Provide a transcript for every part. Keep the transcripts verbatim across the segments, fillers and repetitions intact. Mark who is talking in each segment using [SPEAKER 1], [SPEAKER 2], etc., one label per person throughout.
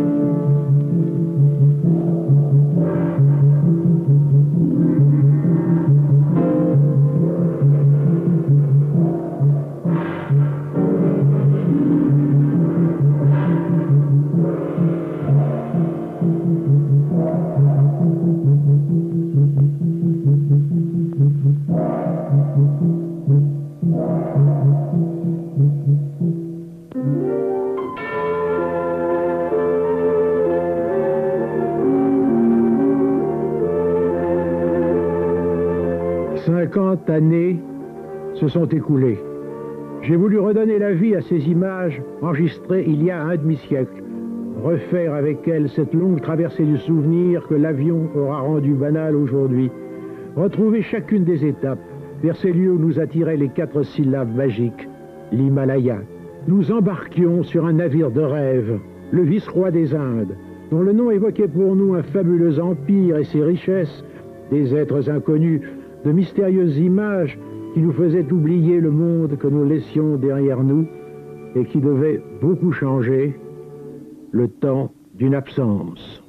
[SPEAKER 1] Cinquante années se sont écoulées. J'ai voulu redonner la vie à ces images enregistrées il y a un demi-siècle, refaire avec elles cette longue traversée du souvenir que l'avion aura rendu banal aujourd'hui, retrouver chacune des étapes vers ces lieux où nous attiraient les quatre syllabes magiques, l'Himalaya. Nous embarquions sur un navire de rêve, le vice-roi des Indes, dont le nom évoquait pour nous un fabuleux empire et ses richesses, des êtres inconnus, de mystérieuses images qui nous faisaient oublier le monde que nous laissions derrière nous et qui devait beaucoup changer, le temps d'une absence.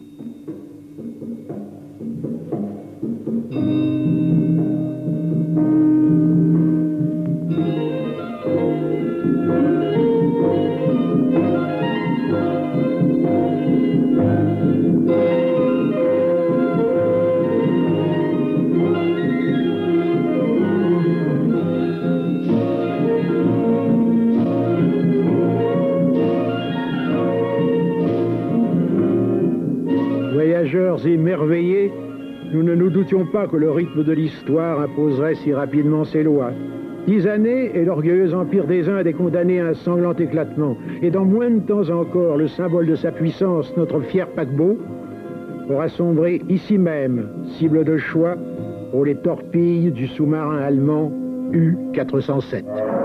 [SPEAKER 1] Voyageurs émerveillés, nous ne nous doutions pas que le rythme de l'histoire imposerait si rapidement ses lois. Dix années et l'orgueilleux empire des Indes est condamné à un sanglant éclatement. Et dans moins de temps encore, le symbole de sa puissance, notre fier paquebot, aura sombré ici même, cible de choix pour les torpilles du sous-marin allemand U quatre cent sept.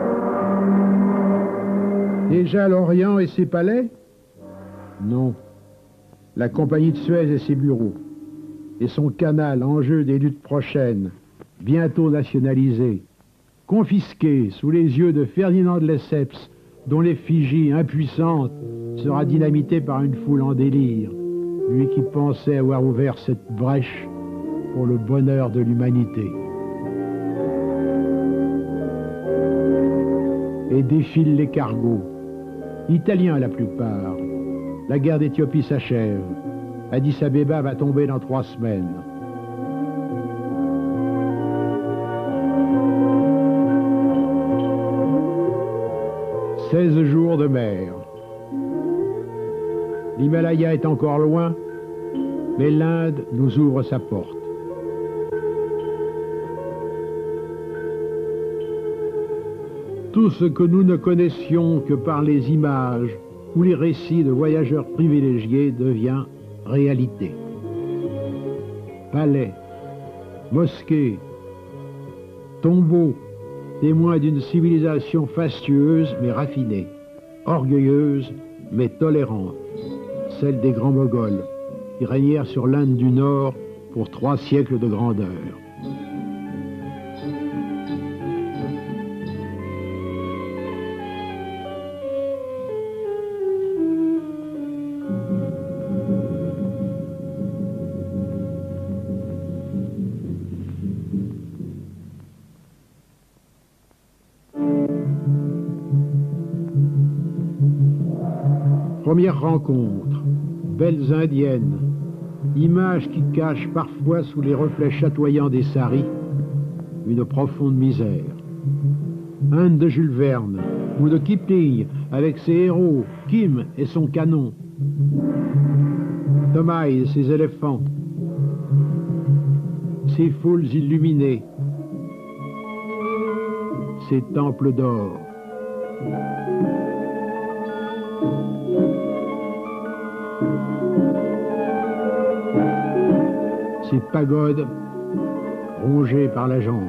[SPEAKER 1] Déjà l'Orient et ses palais? Non. La Compagnie de Suez et ses bureaux, et son canal, enjeu des luttes prochaines, bientôt nationalisé, confisqué sous les yeux de Ferdinand de Lesseps, dont l'effigie impuissante sera dynamitée par une foule en délire, lui qui pensait avoir ouvert cette brèche pour le bonheur de l'humanité. Et défilent les cargos, italiens la plupart. La guerre d'Éthiopie s'achève. Addis Abeba va tomber dans trois semaines. Seize jours de mer. L'Himalaya est encore loin, mais l'Inde nous ouvre sa porte. Tout ce que nous ne connaissions que par les images où les récits de voyageurs privilégiés devient réalité. Palais, mosquées, tombeaux, témoins d'une civilisation fastueuse mais raffinée, orgueilleuse mais tolérante, celle des grands Moghols, qui régnèrent sur l'Inde du Nord pour trois siècles de grandeur. Première rencontre, belles indiennes, images qui cachent parfois sous les reflets chatoyants des saris une profonde misère. Inde de Jules Verne, ou de Kipling avec ses héros, Kim et son canon, Thomas et ses éléphants, ses foules illuminées, ses temples d'or. Ces pagodes rongées par la jungle.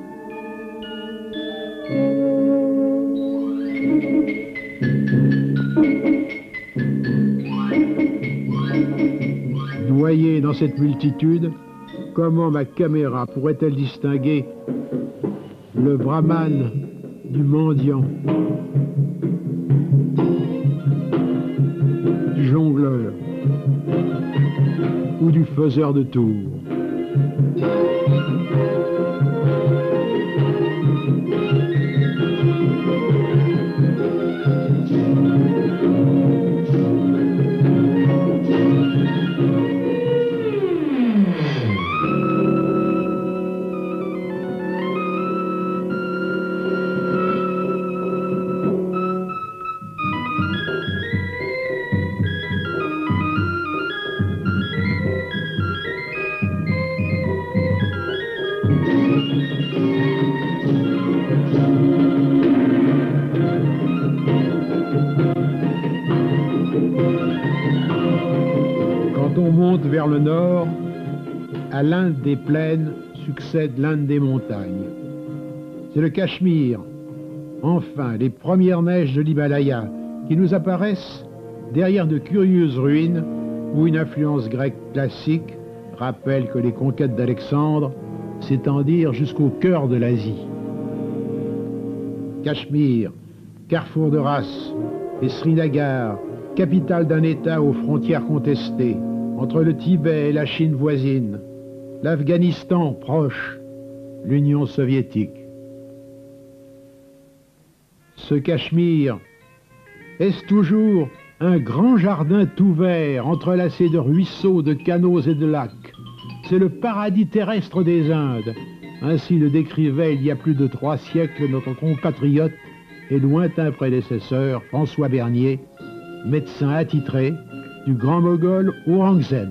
[SPEAKER 1] Noyée dans cette multitude, comment ma caméra pourrait-elle distinguer le brahman du mendiant, jongleur ou du faiseur de tours. Quand on monte vers le nord, à l'Inde des plaines succède l'Inde des montagnes. C'est le Cachemire, enfin les premières neiges de l'Himalaya, qui nous apparaissent derrière de curieuses ruines où une influence grecque classique rappelle que les conquêtes d'Alexandre s'étendirent jusqu'au cœur de l'Asie. Cachemire, carrefour de race, et Srinagar, capitale d'un État aux frontières contestées, entre le Tibet et la Chine voisine, l'Afghanistan proche, l'Union soviétique. Ce Cachemire, est-ce toujours un grand jardin tout vert, entrelacé de ruisseaux, de canaux et de lacs? C'est le paradis terrestre des Indes. Ainsi le décrivait il y a plus de trois siècles notre compatriote et lointain prédécesseur François Bernier, médecin attitré du grand Moghol Aurangzeb.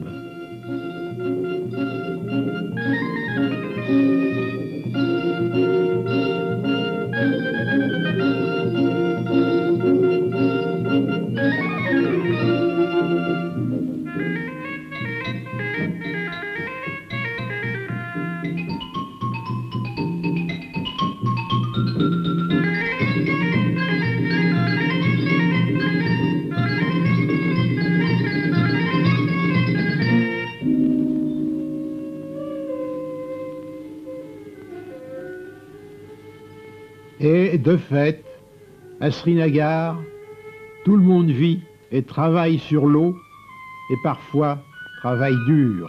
[SPEAKER 1] Et de fait, à Srinagar, tout le monde vit et travaille sur l'eau, et parfois travaille dur.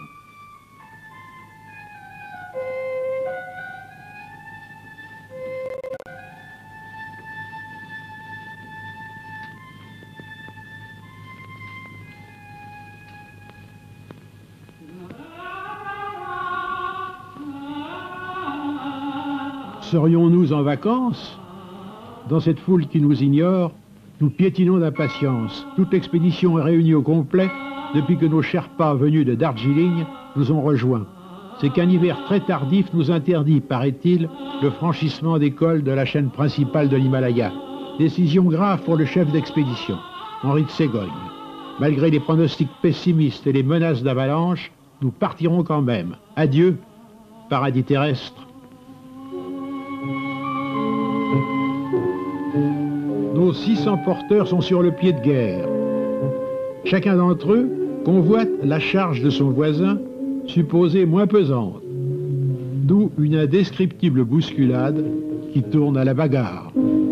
[SPEAKER 1] Serions-nous en vacances? Dans cette foule qui nous ignore, nous piétinons d'impatience. Toute l'expédition est réunie au complet depuis que nos Sherpas venus de Darjeeling nous ont rejoints. C'est qu'un hiver très tardif nous interdit, paraît-il, le franchissement des cols de la chaîne principale de l'Himalaya. Décision grave pour le chef d'expédition, Henri de Ségogne. Malgré les pronostics pessimistes et les menaces d'avalanche, nous partirons quand même. Adieu, paradis terrestre. Nos six cents porteurs sont sur le pied de guerre. Chacun d'entre eux convoite la charge de son voisin, supposée moins pesante. D'où une indescriptible bousculade qui tourne à la bagarre.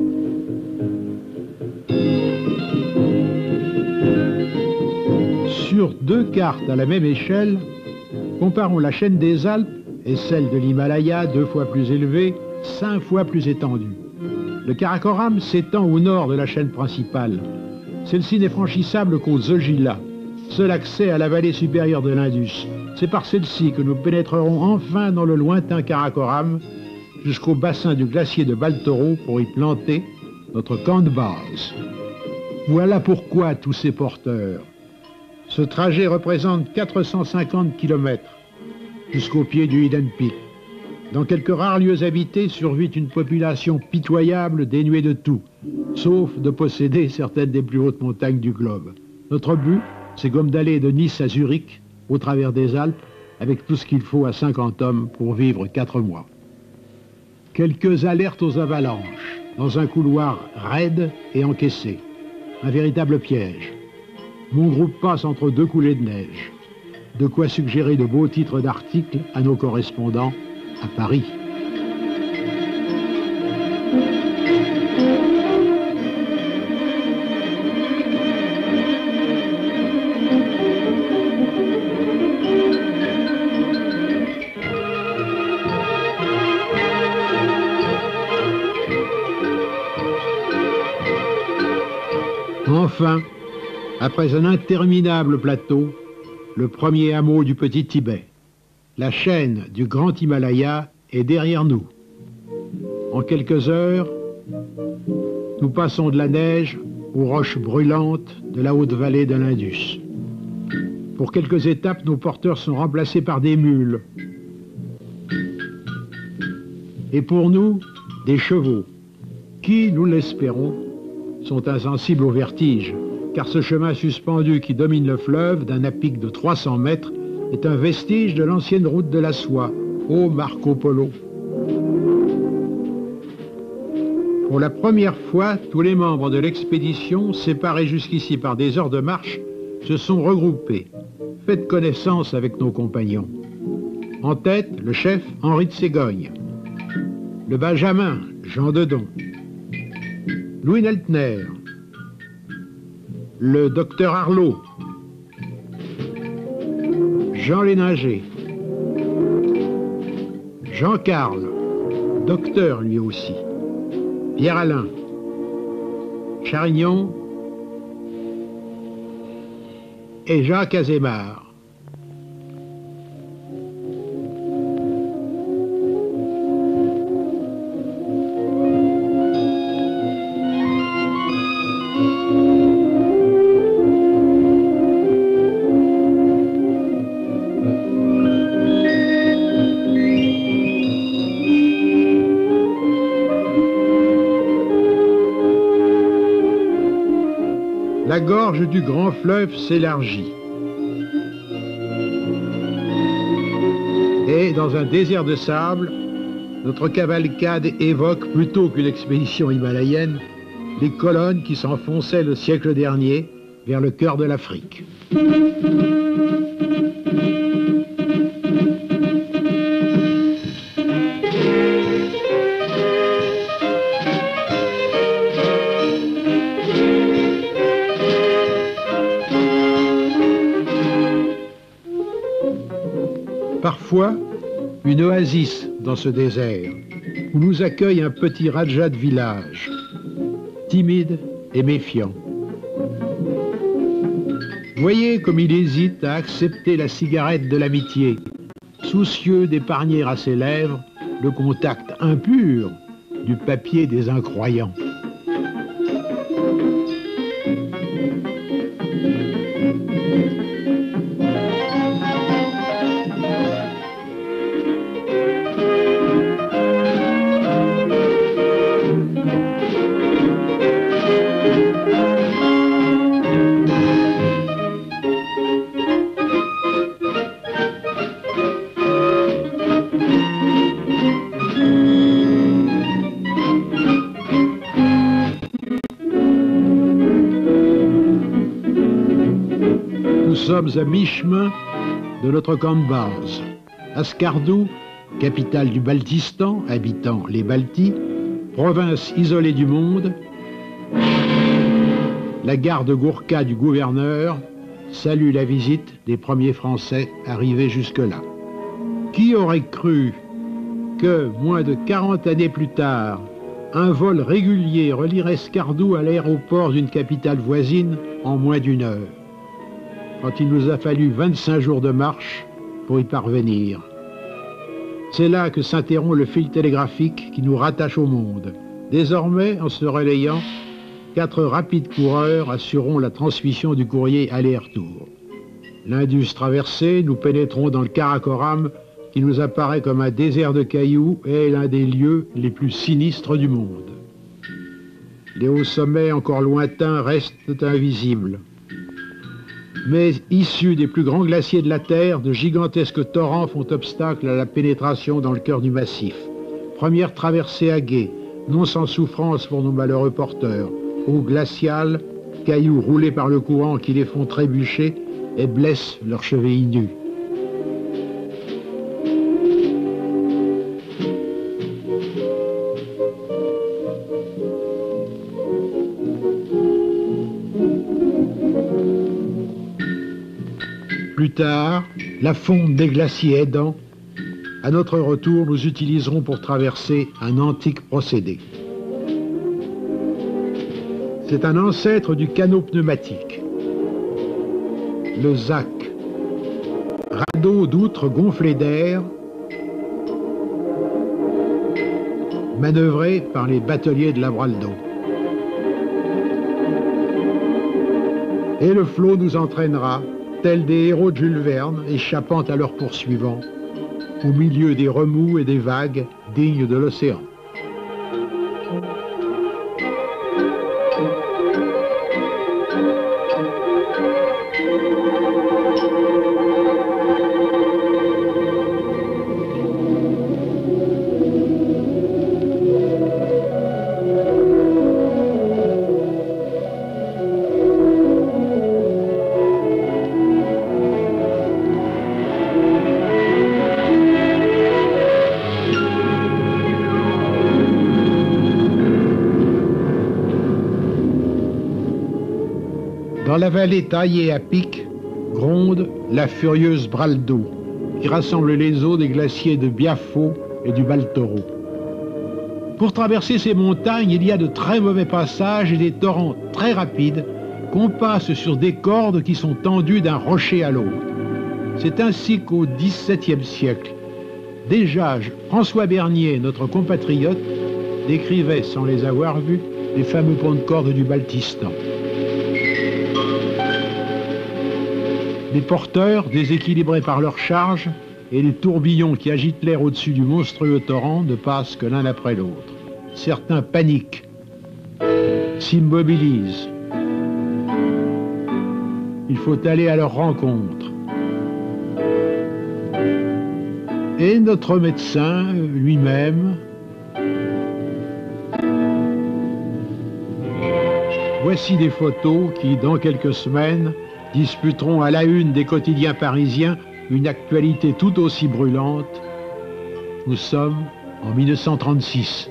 [SPEAKER 1] Sur deux cartes à la même échelle, comparons la chaîne des Alpes et celle de l'Himalaya, deux fois plus élevée, cinq fois plus étendue. Le Karakoram s'étend au nord de la chaîne principale. Celle-ci n'est franchissable qu'au Zojila, seul accès à la vallée supérieure de l'Indus. C'est par celle-ci que nous pénétrerons enfin dans le lointain Karakoram, jusqu'au bassin du glacier de Baltoro pour y planter notre camp de base. Voilà pourquoi tous ces porteurs. Ce trajet représente quatre cent cinquante kilomètres jusqu'au pied du Hidden Peak. Dans quelques rares lieux habités survit une population pitoyable dénuée de tout, sauf de posséder certaines des plus hautes montagnes du globe. Notre but, c'est comme d'aller de Nice à Zurich, au travers des Alpes, avec tout ce qu'il faut à cinquante hommes pour vivre quatre mois. Quelques alertes aux avalanches, dans un couloir raide et encaissé. Un véritable piège. Mon groupe passe entre deux coulées de neige. De quoi suggérer de beaux titres d'articles à nos correspondants à Paris. Enfin, après un interminable plateau, le premier hameau du Petit Tibet. La chaîne du Grand Himalaya est derrière nous. En quelques heures, nous passons de la neige aux roches brûlantes de la haute vallée de l'Indus. Pour quelques étapes, nos porteurs sont remplacés par des mules. Et pour nous, des chevaux, qui, nous l'espérons, sont insensibles au vertige, car ce chemin suspendu qui domine le fleuve d'un à-pic de trois cents mètres est un vestige de l'ancienne route de la soie, ô Marco Polo. Pour la première fois, tous les membres de l'expédition, séparés jusqu'ici par des heures de marche, se sont regroupés. Faites connaissance avec nos compagnons. En tête, le chef Henri de Ségogne, le Benjamin Jean Dedon, Louis Neltner, le docteur Arlot, Jean Léninger, Jean Carle, docteur lui aussi, Pierre Alain, Charignon et Jacques Azémar. La gorge du grand fleuve s'élargit. Et dans un désert de sable, notre cavalcade évoque, plutôt qu'une expédition himalayenne, les colonnes qui s'enfonçaient le siècle dernier vers le cœur de l'Afrique. Parfois, une oasis dans ce désert, où nous accueille un petit raja de village, timide et méfiant. Voyez comme il hésite à accepter la cigarette de l'amitié, soucieux d'épargner à ses lèvres le contact impur du papier des incroyants. Nous sommes à mi-chemin de notre camp de base. À Skardou, capitale du Baltistan, habitant les Baltis, province isolée du monde, la garde Gourka du gouverneur salue la visite des premiers Français arrivés jusque-là. Qui aurait cru que, moins de quarante années plus tard, un vol régulier relierait Skardou à l'aéroport d'une capitale voisine en moins d'une heure, quand il nous a fallu vingt-cinq jours de marche pour y parvenir. C'est là que s'interrompt le fil télégraphique qui nous rattache au monde. Désormais, en se relayant, quatre rapides coureurs assureront la transmission du courrier aller-retour. L'Indus traversée, nous pénétrons dans le Karakoram qui nous apparaît comme un désert de cailloux et l'un des lieux les plus sinistres du monde. Les hauts sommets encore lointains restent invisibles. Mais issus des plus grands glaciers de la Terre, de gigantesques torrents font obstacle à la pénétration dans le cœur du massif. Première traversée à gué, non sans souffrance pour nos malheureux porteurs. Eau glaciale, cailloux roulés par le courant qui les font trébucher et blessent leurs chevilles nues. Plus tard, la fonte des glaciers aidant, à notre retour, nous utiliserons pour traverser un antique procédé. C'est un ancêtre du canot pneumatique. Le Z A C, radeau d'outre gonflé d'air, manœuvré par les bateliers de l'Abraldo. Et le flot nous entraînera, tels des héros de Jules Verne, échappant à leurs poursuivants, au milieu des remous et des vagues dignes de l'océan. Dans la vallée taillée à pic, gronde la furieuse Braldo, qui rassemble les eaux des glaciers de Biafo et du Baltoro. Pour traverser ces montagnes, il y a de très mauvais passages et des torrents très rapides qu'on passe sur des cordes qui sont tendues d'un rocher à l'autre. C'est ainsi qu'au dix-septième siècle, déjà François Bernier, notre compatriote, décrivait, sans les avoir vus, les fameux ponts de cordes du Baltistan. Les porteurs, déséquilibrés par leur charge, et les tourbillons qui agitent l'air au-dessus du monstrueux torrent ne passent que l'un après l'autre. Certains paniquent, s'immobilisent. Il faut aller à leur rencontre. Et notre médecin lui-même, voici des photos qui, dans quelques semaines, disputeront à la une des quotidiens parisiens une actualité tout aussi brûlante. Nous sommes en mille neuf cent trente-six.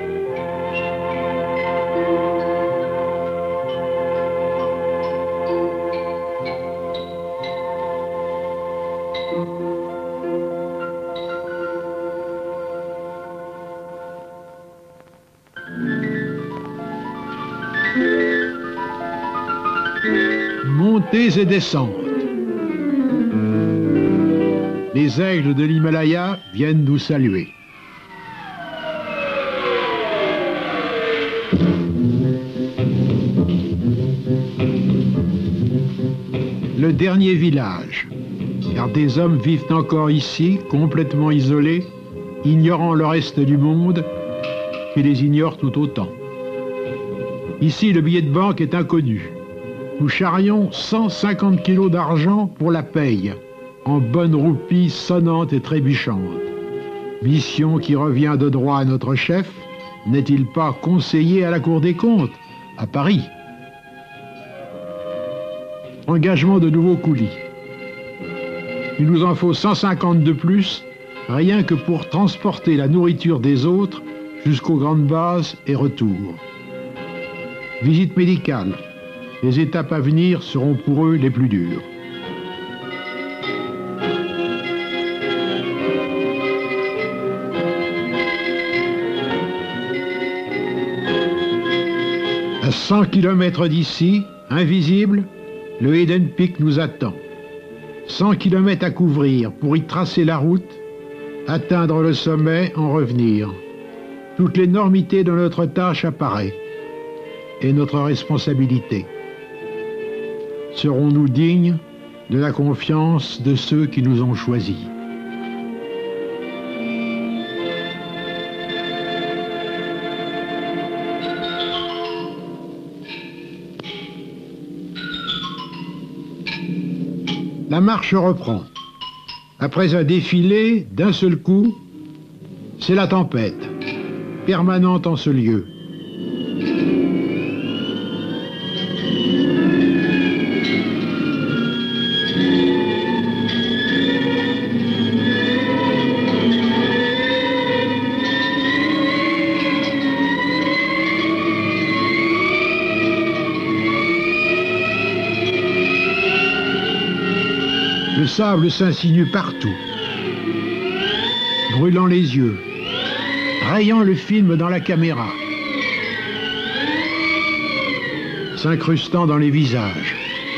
[SPEAKER 1] Montées et descentes. Les aigles de l'Himalaya viennent nous saluer. Le dernier village, car des hommes vivent encore ici, complètement isolés, ignorant le reste du monde, qui les ignore tout autant. Ici, le billet de banque est inconnu. Nous charrions cent cinquante kilos d'argent pour la paye, en bonne roupie sonnante et trébuchante. Mission qui revient de droit à notre chef, n'est-il pas conseiller à la Cour des comptes, à Paris? Engagement de nouveaux coulis. Il nous en faut cent cinquante de plus, rien que pour transporter la nourriture des autres jusqu'aux grandes bases et retour. Visite médicale. Les étapes à venir seront pour eux les plus dures. À cent kilomètres d'ici, invisible, le Eden Peak nous attend. cent kilomètres à couvrir pour y tracer la route, atteindre le sommet, en revenir. Toute l'énormité de notre tâche apparaît, et notre responsabilité. Serons-nous dignes de la confiance de ceux qui nous ont choisis? La marche reprend. Après un défilé, d'un seul coup, c'est la tempête, permanente en ce lieu. Le sable s'insinue partout, brûlant les yeux, rayant le film dans la caméra. s'incrustant dans les visages.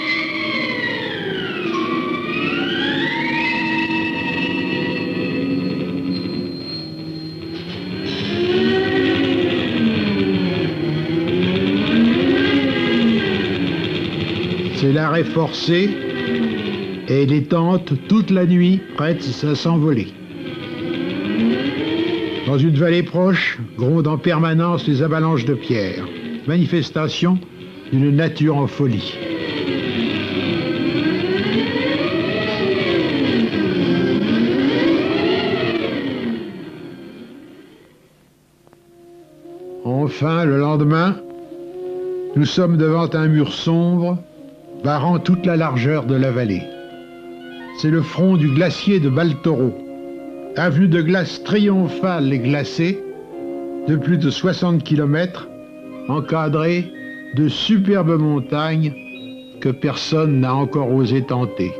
[SPEAKER 1] C'est l'arrêt forcé et les tentes toute la nuit prêtes à s'envoler. Dans une vallée proche, grondent en permanence les avalanches de pierres, manifestation d'une nature en folie. Enfin, le lendemain, nous sommes devant un mur sombre, barrant toute la largeur de la vallée. C'est le front du glacier de Baltoro, avenue de glace triomphale et glacée, de plus de soixante kilomètres, encadrée de superbes montagnes que personne n'a encore osé tenter.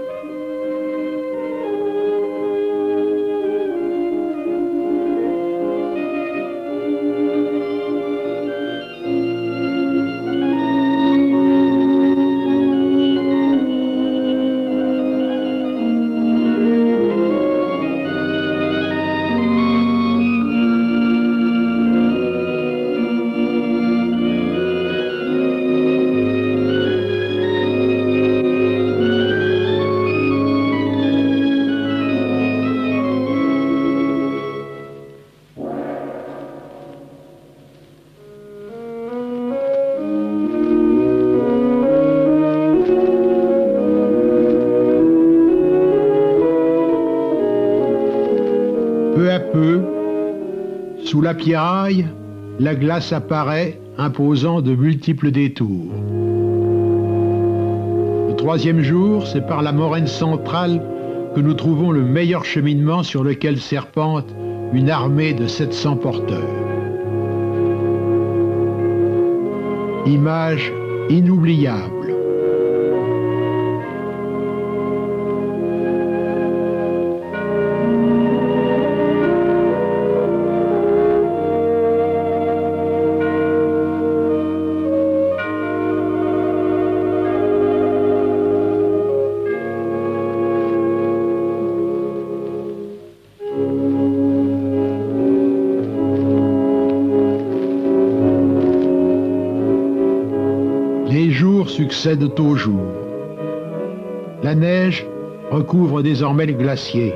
[SPEAKER 1] Peu à peu, sous la pierraille, la glace apparaît, imposant de multiples détours. Le troisième jour, c'est par la moraine centrale que nous trouvons le meilleur cheminement sur lequel serpente une armée de sept cents porteurs. Image inoubliable. Les jours succèdent aux jours. La neige recouvre désormais le glacier.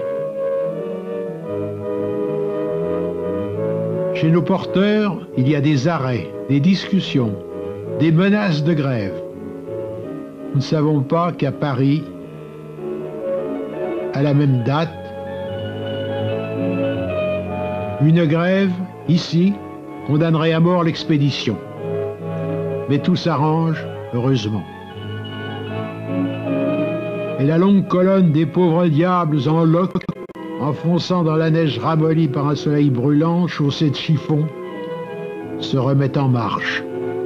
[SPEAKER 1] Chez nos porteurs, il y a des arrêts, des discussions, des menaces de grève. Nous ne savons pas qu'à Paris, à la même date, une grève, ici, condamnerait à mort l'expédition. Mais tout s'arrange, heureusement. Et la longue colonne des pauvres diables en loques, enfonçant dans la neige ramollie par un soleil brûlant, chaussée de chiffons, se remet en marche.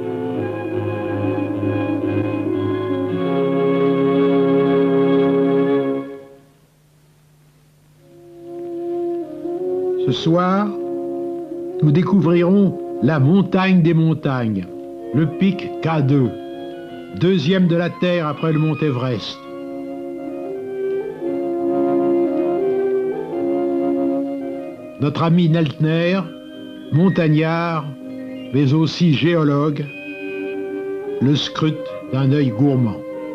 [SPEAKER 1] Ce soir, nous découvrirons la montagne des montagnes, le pic K deux, deuxième de la Terre après le mont Everest. Notre ami Neltner, montagnard, mais aussi géologue, le scrute d'un œil gourmand.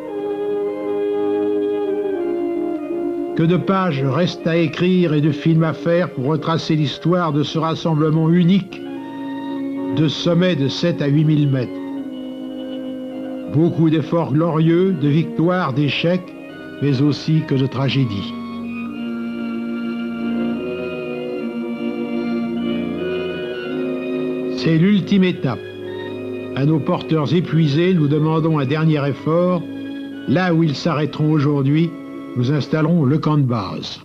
[SPEAKER 1] Que de pages restent à écrire et de films à faire pour retracer l'histoire de ce rassemblement unique de sommets de sept à huit mille mètres. Beaucoup d'efforts glorieux, de victoires, d'échecs, mais aussi que de tragédies. C'est l'ultime étape. À nos porteurs épuisés, nous demandons un dernier effort. Là où ils s'arrêteront aujourd'hui, nous installerons le camp de base.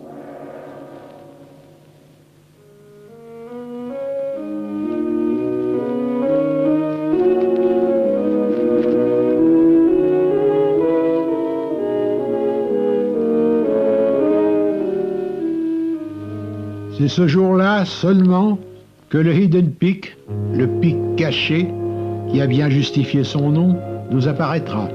[SPEAKER 1] C'est ce jour-là seulement que le Hidden Peak, le pic caché, qui a bien justifié son nom, nous apparaîtra.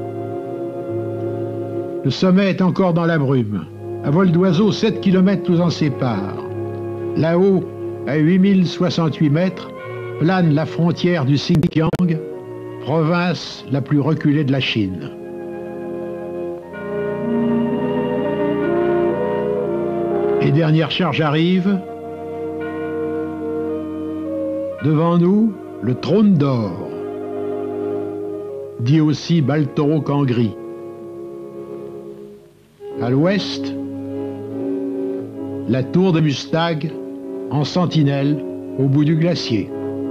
[SPEAKER 1] Le sommet est encore dans la brume. À vol d'oiseau, sept kilomètres nous en séparent. Là-haut, à huit mille soixante-huit mètres, plane la frontière du Xinjiang, province la plus reculée de la Chine. Les dernières charges arrivent. Devant nous, le trône d'or, dit aussi Baltoro Kangri. À l'ouest, la tour de Mustag en sentinelle au bout du glacier.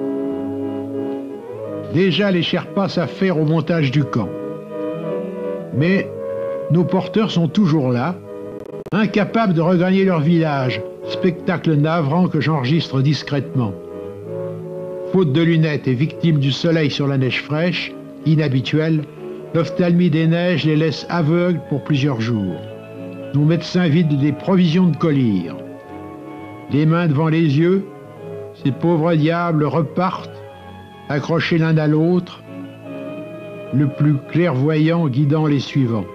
[SPEAKER 1] Déjà les Sherpas s'affairent au montage du camp. Mais nos porteurs sont toujours là, incapables de regagner leur village, spectacle navrant que j'enregistre discrètement. Faute de lunettes et victimes du soleil sur la neige fraîche, inhabituelle, l'ophtalmie des neiges les laisse aveugles pour plusieurs jours. Nos médecins vident des provisions de collyre. Les mains devant les yeux, ces pauvres diables repartent, accrochés l'un à l'autre, le plus clairvoyant guidant les suivants.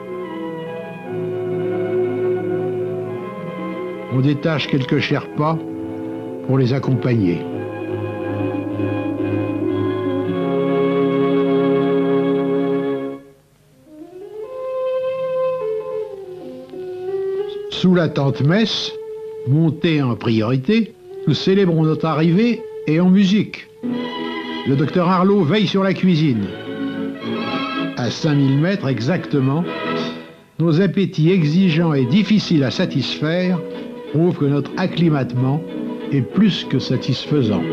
[SPEAKER 1] On détache quelques Sherpas pour les accompagner. Sous la tente-messe, montée en priorité, nous célébrons notre arrivée et en musique. Le docteur Arlot veille sur la cuisine. À cinq mille mètres exactement, nos appétits exigeants et difficiles à satisfaire prouvent que notre acclimatement est plus que satisfaisant.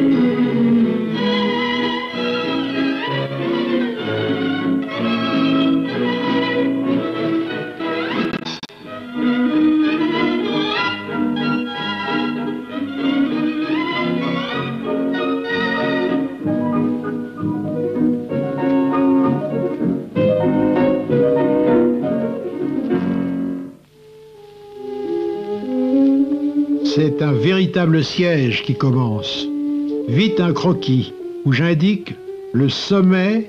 [SPEAKER 1] C'est un véritable siège qui commence. Vite un croquis où j'indique le sommet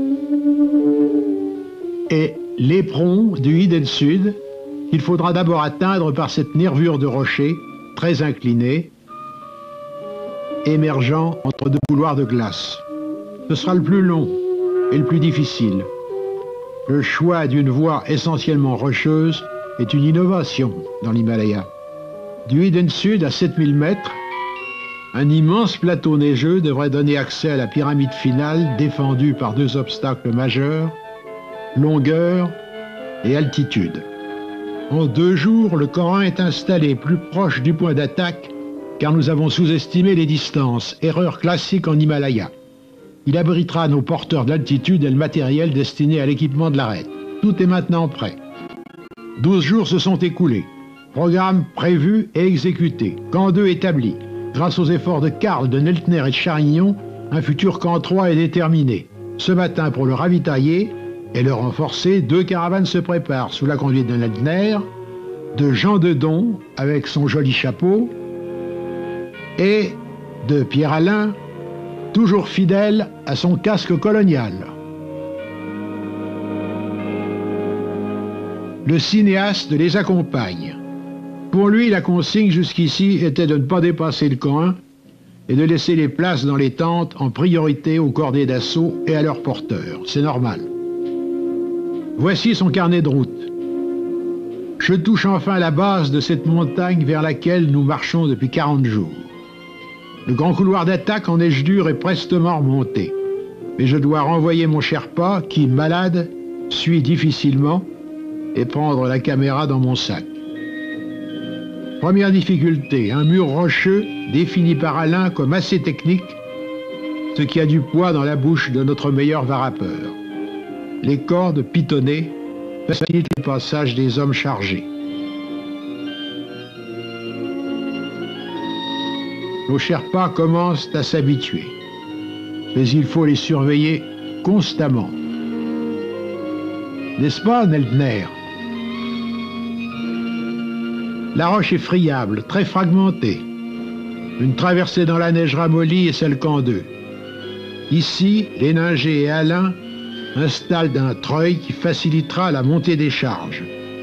[SPEAKER 1] et l'éperon du Hidden Sud qu'il faudra d'abord atteindre par cette nervure de rocher très inclinée, émergeant entre deux couloirs de glace. Ce sera le plus long et le plus difficile. Le choix d'une voie essentiellement rocheuse est une innovation dans l'Himalaya. Du Hidden Sud à sept mille mètres, un immense plateau neigeux devrait donner accès à la pyramide finale défendue par deux obstacles majeurs, longueur et altitude. En deux jours, le Coran est installé plus proche du point d'attaque car nous avons sous-estimé les distances, erreur classique en Himalaya. Il abritera nos porteurs d'altitude et le matériel destiné à l'équipement de l'arête. Tout est maintenant prêt. Douze jours se sont écoulés. Programme prévu et exécuté. Camp deux établi. Grâce aux efforts de Karl, de Neltner et de Charignon, un futur camp trois est déterminé. Ce matin, pour le ravitailler et le renforcer, deux caravanes se préparent sous la conduite de Neltner, de Jean Dedon avec son joli chapeau et de Pierre Alain, toujours fidèle à son casque colonial. Le cinéaste les accompagne. Pour lui, la consigne jusqu'ici était de ne pas dépasser le camp un et de laisser les places dans les tentes en priorité aux cordées d'assaut et à leurs porteurs. C'est normal. Voici son carnet de route. Je touche enfin la base de cette montagne vers laquelle nous marchons depuis quarante jours. Le grand couloir d'attaque en neige dure est prestement remonté. Mais je dois renvoyer mon Sherpa, qui, malade, suit difficilement, et prendre la caméra dans mon sac. Première difficulté, un mur rocheux défini par Alain comme assez technique, ce qui a du poids dans la bouche de notre meilleur varapeur. Les cordes pitonnées facilitent le passage des hommes chargés. Nos Sherpas commencent à s'habituer, mais il faut les surveiller constamment. N'est-ce pas, Neltner? La roche est friable, très fragmentée. Une traversée dans la neige ramollie et c'est le camp deux. Ici, Léninger et Alain installe un treuil qui facilitera la montée des charges.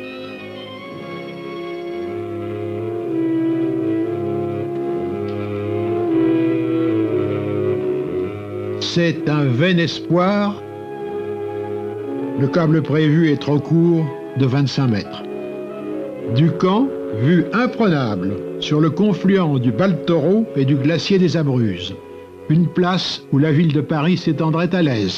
[SPEAKER 1] C'est un vain espoir. Le câble prévu est trop court, de vingt-cinq mètres. Du camp, vue imprenable sur le confluent du Baltoro et du glacier des Abruzzes. Une place où la ville de Paris s'étendrait à l'aise.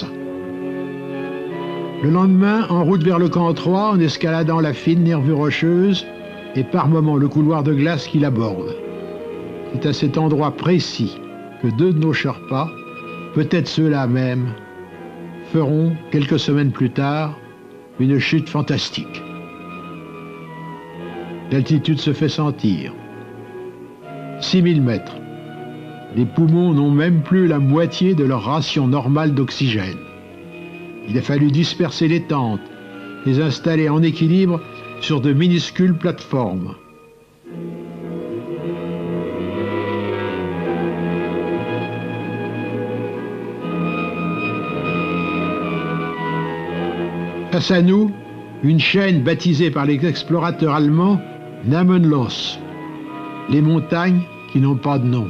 [SPEAKER 1] Le lendemain, en route vers le camp trois, en escaladant la fine nervure rocheuse et par moments le couloir de glace qui l'aborde. C'est à cet endroit précis que deux de nos Sherpas, peut-être ceux-là même, feront, quelques semaines plus tard, une chute fantastique. L'altitude se fait sentir. six mille mètres. Les poumons n'ont même plus la moitié de leur ration normale d'oxygène. Il a fallu disperser les tentes, les installer en équilibre sur de minuscules plateformes. Face à nous, une chaîne baptisée par les explorateurs allemands Namenlos, les montagnes qui n'ont pas de nom.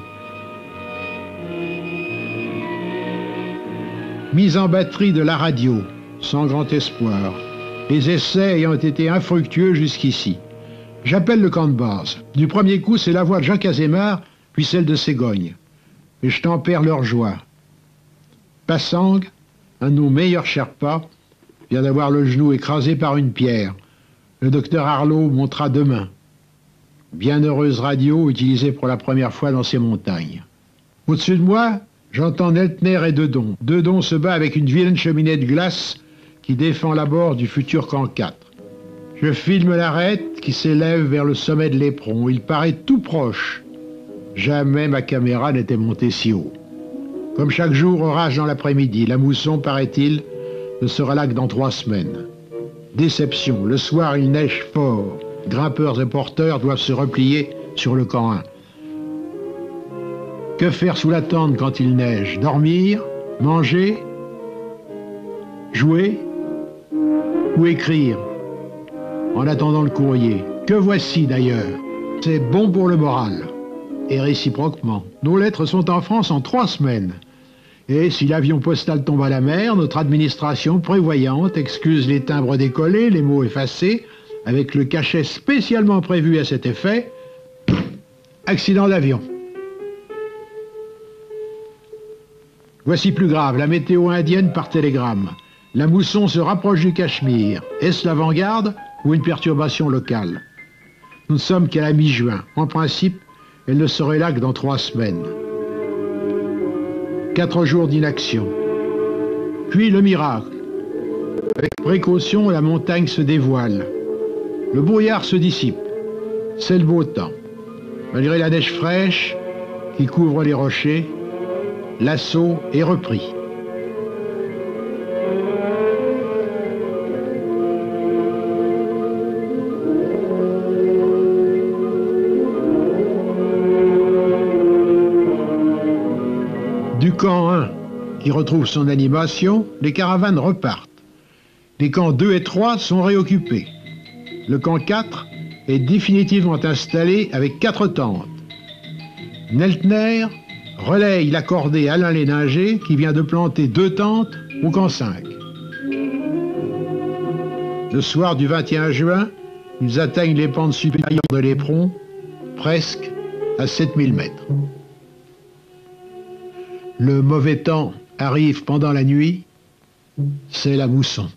[SPEAKER 1] Mise en batterie de la radio, sans grand espoir, les essais ayant été infructueux jusqu'ici. J'appelle le camp de base. Du premier coup, c'est la voix de Jean Casémar, puis celle de Ségogne. Et je tempère leur joie. Passang, un de nos meilleurs Sherpas, vient d'avoir le genou écrasé par une pierre. Le docteur Arlot montera demain. Bienheureuse radio utilisée pour la première fois dans ces montagnes. Au-dessus de moi, j'entends Neltner et Dedon. Dedon se bat avec une vilaine cheminée de glace qui défend l'abord du futur camp quatre. Je filme l'arête qui s'élève vers le sommet de l'éperon. Il paraît tout proche. Jamais ma caméra n'était montée si haut. Comme chaque jour, orage dans l'après-midi. La mousson, paraît-il, ne sera là que dans trois semaines. Déception. Le soir, il neige fort. Grimpeurs et porteurs doivent se replier sur le camp un. Que faire sous la tente quand il neige? Dormir? Manger? Jouer? Ou écrire? En attendant le courrier. Que voici d'ailleurs. C'est bon pour le moral. Et réciproquement. Nos lettres sont en France en trois semaines. Et si l'avion postal tombe à la mer, notre administration prévoyante excuse les timbres décollés, les mots effacés, avec le cachet spécialement prévu à cet effet. Accident d'avion. Voici plus grave, la météo indienne par télégramme. La mousson se rapproche du Cachemire. Est-ce l'avant-garde ou une perturbation locale? Nous ne sommes qu'à la mi-juin. En principe, elle ne serait là que dans trois semaines. Quatre jours d'inaction. Puis le miracle. Avec précaution, la montagne se dévoile. Le brouillard se dissipe. C'est le beau temps. Malgré la neige fraîche qui couvre les rochers, l'assaut est repris. Du camp un, qui retrouve son animation, les caravanes repartent. Les camps deux et trois sont réoccupés. Le camp quatre est définitivement installé avec quatre tentes. Neltner relaye la cordée Alain Léninger qui vient de planter deux tentes au camp cinq. Le soir du vingt et un juin, ils atteignent les pentes supérieures de l'éperon, presque à sept mille mètres. Le mauvais temps arrive pendant la nuit, c'est la mousson.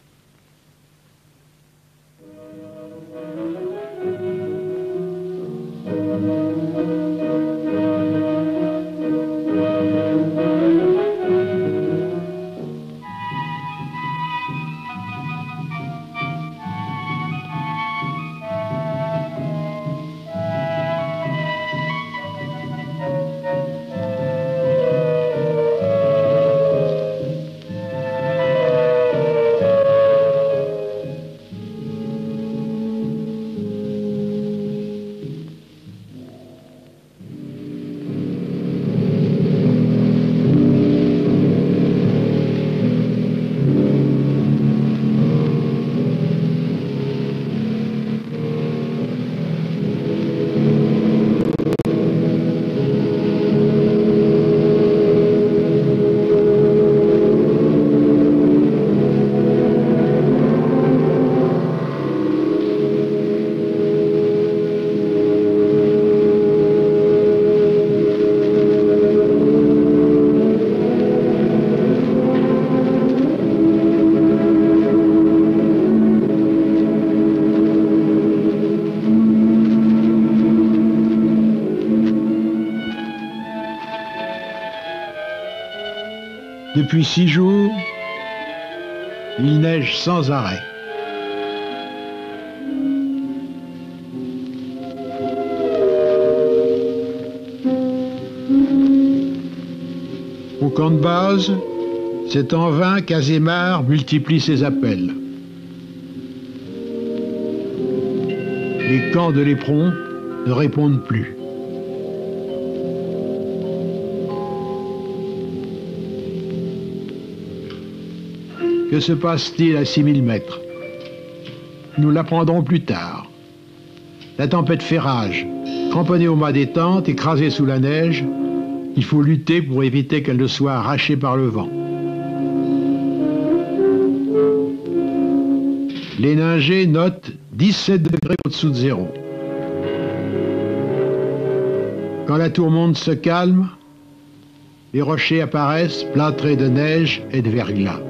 [SPEAKER 1] Depuis six jours, il neige sans arrêt. Au camp de base, c'est en vain qu'Azémar multiplie ses appels. Les camps de l'éperon ne répondent plus. Que se passe-t-il à six mille mètres? Nous l'apprendrons plus tard. La tempête fait rage. Cramponné au mât des tentes, écrasé sous la neige, il faut lutter pour éviter qu'elle ne soit arrachée par le vent. Les nagers notent dix-sept degrés au-dessous de zéro. Quand la tourmente se calme, les rochers apparaissent plâtrés de neige et de verglas.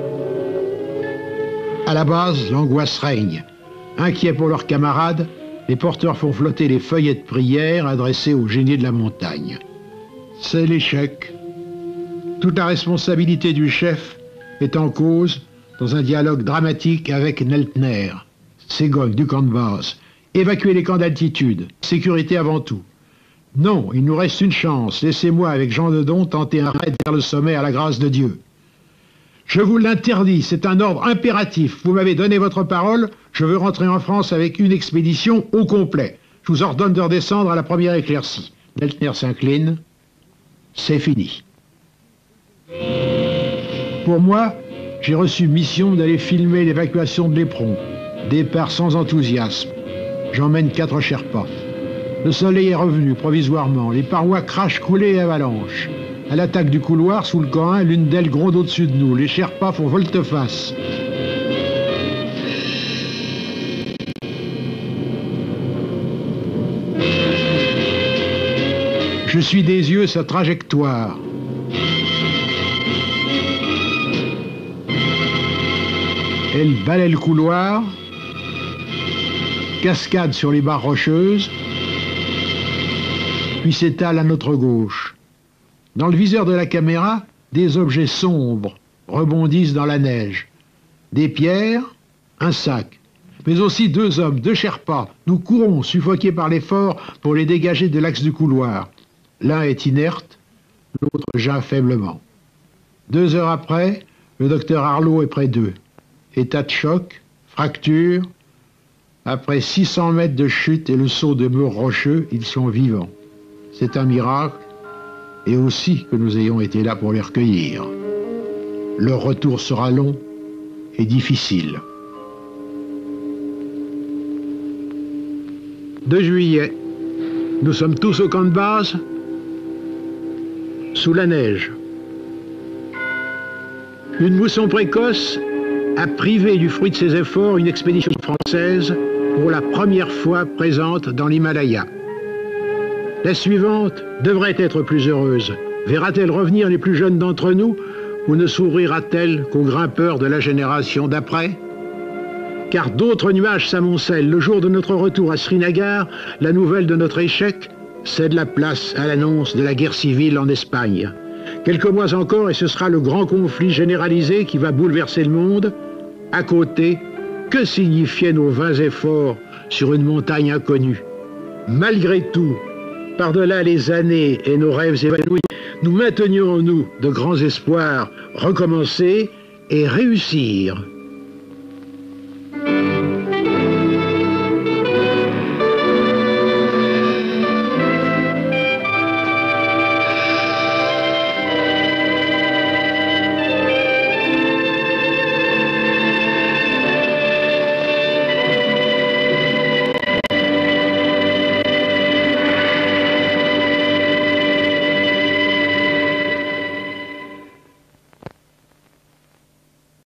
[SPEAKER 1] À la base, l'angoisse règne. Inquiets pour leurs camarades, les porteurs font flotter les feuillets de prière adressés au génie de la montagne. C'est l'échec. Toute la responsabilité du chef est en cause dans un dialogue dramatique avec Neltner, Ségol du camp de base. Évacuer les camps d'altitude, sécurité avant tout. Non, il nous reste une chance. Laissez-moi avec Jean Dedon tenter un raid vers le sommet à la grâce de Dieu. Je vous l'interdis, c'est un ordre impératif. Vous m'avez donné votre parole, je veux rentrer en France avec une expédition au complet. Je vous ordonne de redescendre à la première éclaircie. Neltner s'incline. C'est fini. Pour moi, j'ai reçu mission d'aller filmer l'évacuation de l'éperon. Départ sans enthousiasme. J'emmène quatre Sherpas. Le soleil est revenu provisoirement. Les parois crachent coulées et avalanches. À l'attaque du couloir, sous le camp un, l'une d'elles gronde au-dessus de nous. Les Sherpas font volte-face. Je suis des yeux sa trajectoire. Elle balaie le couloir, cascade sur les barres rocheuses, puis s'étale à notre gauche. Dans le viseur de la caméra, des objets sombres rebondissent dans la neige. Des pierres, un sac, mais aussi deux hommes, deux Sherpas. Nous courons, suffoqués par l'effort, pour les dégager de l'axe du couloir. L'un est inerte, l'autre geint faiblement. Deux heures après, le docteur Arlot est près d'eux. État de choc, fracture. Après six cents mètres de chute et le saut de murs rocheux, ils sont vivants. C'est un miracle, et aussi que nous ayons été là pour les recueillir. Leur retour sera long et difficile. deux juillet. Nous sommes tous au camp de base, sous la neige. Une mousson précoce a privé du fruit de ses efforts une expédition française pour la première fois présente dans l'Himalaya. La suivante devrait être plus heureuse. Verra-t-elle revenir les plus jeunes d'entre nous ou ne s'ouvrira-t-elle qu'aux grimpeurs de la génération d'après? Car d'autres nuages s'amoncellent. Le jour de notre retour à Srinagar, la nouvelle de notre échec cède la place à l'annonce de la guerre civile en Espagne. Quelques mois encore et ce sera le grand conflit généralisé qui va bouleverser le monde. À côté, que signifiaient nos vains efforts sur une montagne inconnue? Malgré tout, par-delà les années et nos rêves évanouis, nous maintenions en nous de grands espoirs, recommencer et réussir.